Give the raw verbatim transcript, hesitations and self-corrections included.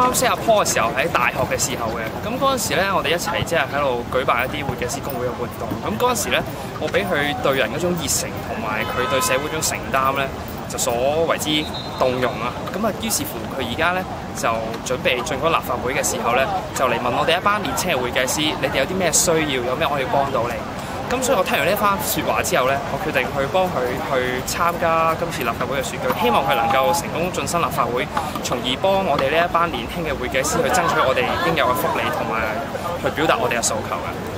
啱識阿 Paul 嘅時候喺大學嘅時候嘅，咁嗰陣時咧我哋一齊即係喺度舉辦一啲會計師公會嘅活動，咁嗰陣時咧我俾佢對人嗰種熱誠同埋佢對社會嗰種承擔咧，就所為之動容啊！咁啊，於是乎佢而家咧就準備進軍立法會嘅時候咧，就嚟問我哋一班年青嘅會計師，你哋有啲咩需要，有咩可以幫到你？咁所以我聽完呢一番説話之後咧，我決定去幫佢去參加今次立法會嘅選舉，希望佢能夠成功晉身立法會，從而幫我哋呢一班年輕嘅會計師去爭取我哋應有嘅福利，同埋去表達我哋嘅訴求嘅。